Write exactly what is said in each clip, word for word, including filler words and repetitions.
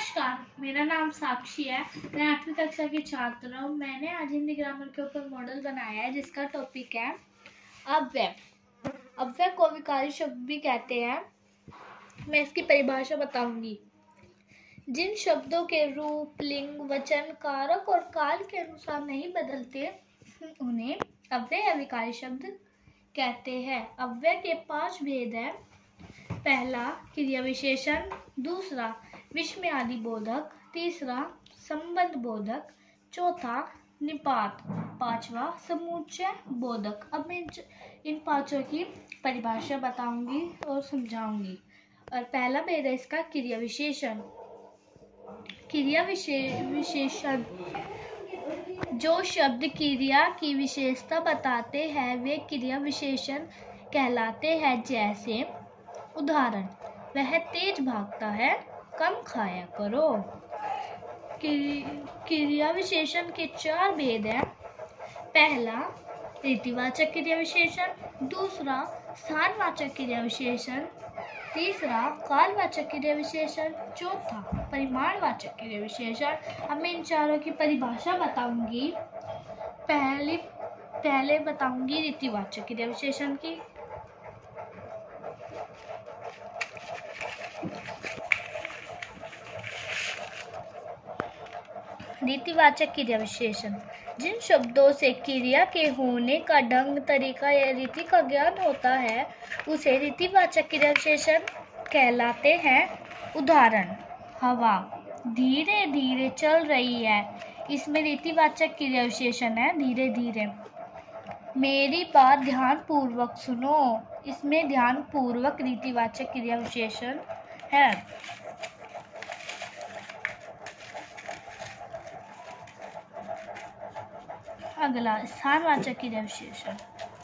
नमस्कार, मेरा नाम साक्षी है। मैं आठवीं कक्षा की छात्र हूँ। मैंने आज हिंदी ग्रामर के ऊपर मॉडल बनाया है जिसका टॉपिक है अव्यय। अव्यय को विकारी शब्द भी कहते हैं। मैं इसकी परिभाषा बताऊंगी। जिन शब्दों के रूप, लिंग, वचन, कारक और काल के अनुसार नहीं बदलते उन्हें अव्यय या विकारी शब्द कहते हैं। अव्यय के पांच भेद हैं। पहला क्रिया विशेषण, दूसरा विस्मयादि बोधक, तीसरा संबंध बोधक, चौथा निपात, पांचवा समुच्चय बोधक। अब मैं इन पांचों की परिभाषा बताऊंगी और समझाऊंगी। और पहला भेद है इसका क्रिया विशेषण। क्रिया विशेषण जो शब्द क्रिया की विशेषता बताते हैं वे क्रिया विशेषण कहलाते हैं। जैसे उदाहरण, वह तेज भागता है, कम खाया करो। क्रिया विशेषण के चार भेद हैं। पहला रीतिवाचक क्रिया विशेषण, दूसरा स्थानवाचक क्रिया विशेषण, तीसरा कालवाचक क्रिया विशेषण, चौथा परिमाणवाचक क्रिया विशेषण। अब मैं इन चारों की परिभाषा बताऊंगी। पहली पहले बताऊंगी रीतिवाचक क्रिया विशेषण की। रीतिवाचक क्रिया विशेषण जिन शब्दों से क्रिया के होने का ढंग, तरीका या रीति का ज्ञान होता है उसे रीतिवाचक क्रिया विशेषण कहलाते हैं। उदाहरण, हवा धीरे धीरे चल रही है, इसमें रीतिवाचक क्रिया विशेषण है धीरे धीरे। मेरी बात ध्यान पूर्वक सुनो, इसमें ध्यान पूर्वक रीतिवाचक क्रिया विशेषण है। अगला स्थानवाचक क्रिया विशेषण।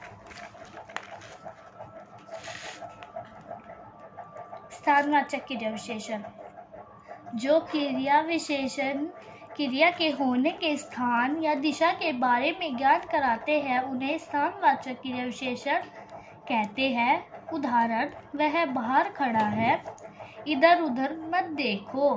स्थानवाचक क्रिया विशेषण जो क्रिया विशेषण क्रिया के होने के स्थान या दिशा के बारे में ज्ञान कराते हैं उन्हें स्थानवाचक क्रिया विशेषण कहते हैं। उदाहरण, वह बाहर खड़ा है, इधर उधर मत देखो।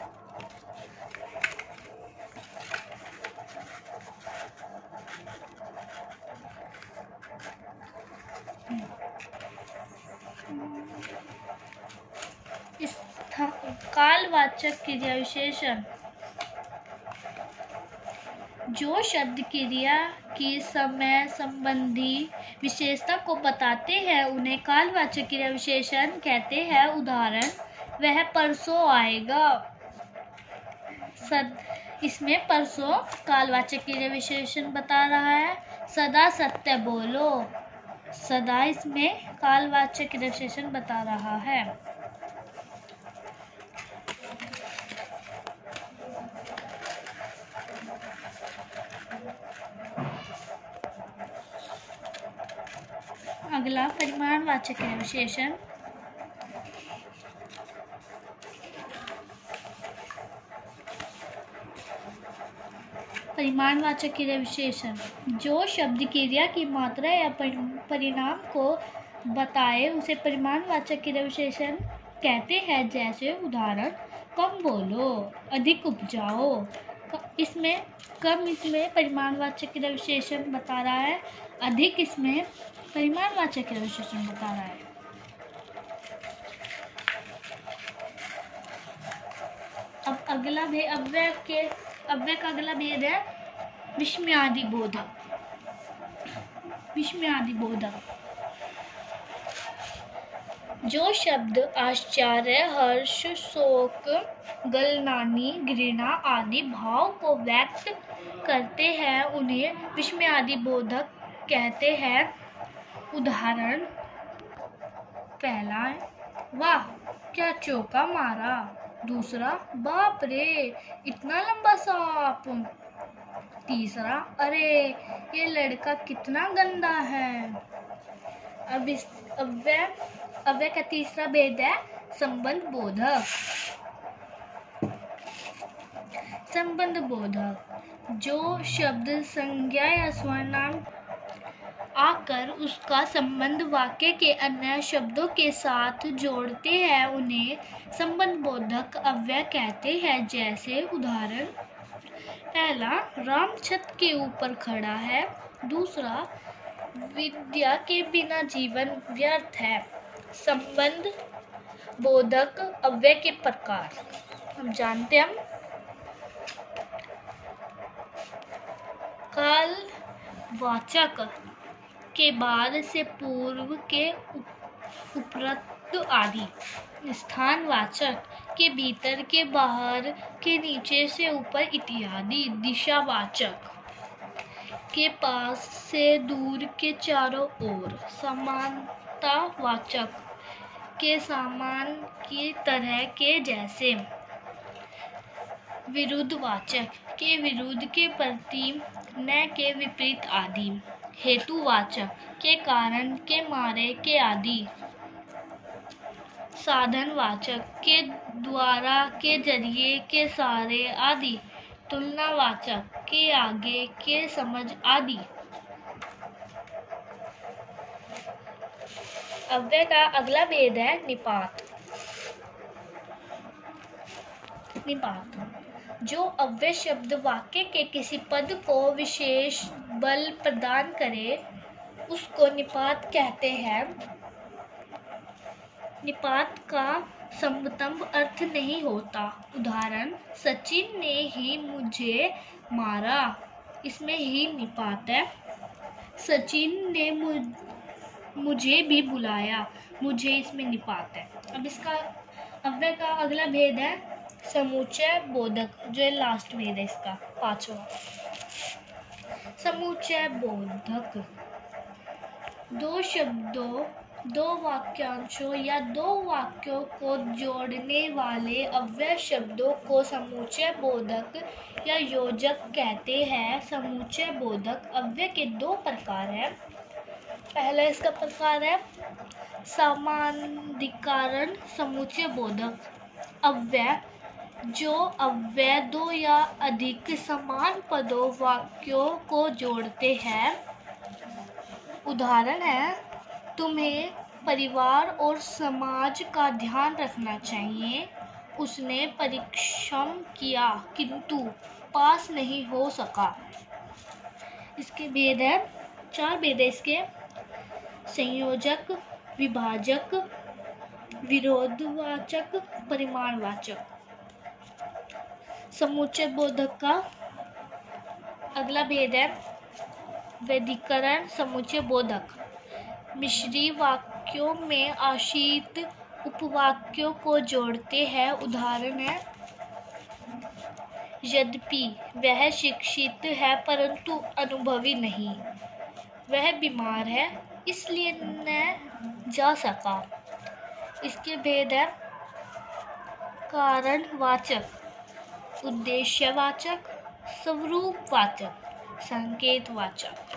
कालवाचक क्रिया विशेषण जो शब्द क्रिया की समय संबंधी विशेषता को बताते हैं उन्हें कालवाचक क्रिया विशेषण कहते हैं। उदाहरण, वह परसों आएगा। सद इसमें परसों कालवाचक क्रिया विशेषण बता रहा है। सदा सत्य बोलो, सदा इसमें कालवाचक क्रिया विशेषण बता रहा है। अगला परिमाणवाचक क्रिया विशेषण। परिमाणवाचक क्रिया विशेषण जो शब्द क्रिया की मात्रा या परिणाम को बताए उसे परिमाणवाचक क्रिया विशेषण कहते हैं। जैसे उदाहरण, कम बोलो, अधिक उपजाओ। इसमें कम इसमें परिमाणवाचक क्रिया विशेषण बता रहा है, अधिक इसमें परिमाणवाचक क्रिया विशेषण बता रहा है। अब अगला भेद अव्यय के अव्यय का अगला भेद है विस्मयादि बोधक। विस्मयादि बोधक जो शब्द आश्चर्य, हर्ष, शोक, गलनानी, घृणा आदि भाव को व्यक्त करते हैं उन्हें विस्मयादि बोधक कहते हैं। उदाहरण, पहला, वाह क्या चौका मारा। दूसरा, बाप रे इतना लंबा सांप। तीसरा, अरे ये लड़का कितना गंदा है। अब इस अव्यय अव्यय का तीसरा भेद है संबंध बोधक। संबंध बोधक जो शब्द संज्ञा या सर्वनाम आकर उसका संबंध वाक्य के अन्य शब्दों के साथ जोड़ते हैं, उन्हें संबंध बोधक अव्यय कहते हैं। जैसे उदाहरण, पहला, राम छत के ऊपर खड़ा है। दूसरा, विद्या के बिना जीवन व्यर्थ है। संबंध बोधक अव्यय के प्रकार हम जानते हैं। काल वाचक के बाद से पूर्व के उपरक्त आदि। स्थान वाचक के भीतर के बाहर के नीचे से ऊपर इत्यादि। दिशावाचक के पास से दूर के चारों ओर। समानता वाचक के समान की तरह के जैसे। विरुद्धवाचक के विरुद्ध के प्रति न के विपरीत आदि। हेतुवाचक के कारण के मारे के आदि। साधनवाचक के द्वारा के जरिए के सारे आदि। तुलनावाचक के आगे के समझ आदि। अव्यय का अगला भेद है निपात। निपात जो अव्यय शब्द वाक्य के किसी पद को विशेष बल प्रदान करे, उसको निपात कहते हैं। निपात का समतम अर्थ नहीं होता। उदाहरण, सचिन ने ही मुझे मारा। इसमें ही निपात है। सचिन ने मुझ, मुझे भी बुलाया। मुझे इसमें निपात है। अब इसका अव्यय का अगला भेद है समुच्चय बोधक, जो लास्ट भेद है इसका, पांचवा। समुच्चय बोधक दो शब्दों, दो वाक्यांशों या दो वाक्यों को जोड़ने वाले अव्यय शब्दों को समुच्चय बोधक या योजक कहते हैं। समुच्चय बोधक अव्यय के दो प्रकार हैं। पहला इसका प्रकार है समानाधिकरण समुच्चय बोधक अव्यय, जो अव्यय दो या अधिक समान पदों वाक्यों को जोड़ते हैं। उदाहरण है, तुम्हें परिवार और समाज का ध्यान रखना चाहिए। उसने परिश्रम किया किंतु पास नहीं हो सका। इसके भेद है, चार भेद है इसके। संयोजक, विभाजक, विरोधवाचक, परिमाणवाचक। समुच्चय बोधक का अगला भेद है वैधिकरण समुच्चय बोधक। मिश्री वाक्यों में आश्रित उपवाक्यों को जोड़ते हैं। उदाहरण है, यद्यपि वह शिक्षित है परंतु अनुभवी नहीं। वह बीमार है इसलिए न जा सका। इसके भेद है कारणवाचक, उद्देश्यवाचक, स्वरूपवाचक, संकेतवाचक।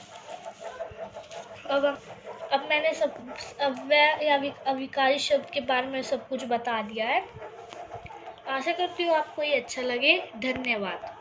अब अब मैंने सब अव्यय या अविकारी शब्द के बारे में सब कुछ बता दिया है। आशा करती हूँ आपको ये अच्छा लगे। धन्यवाद।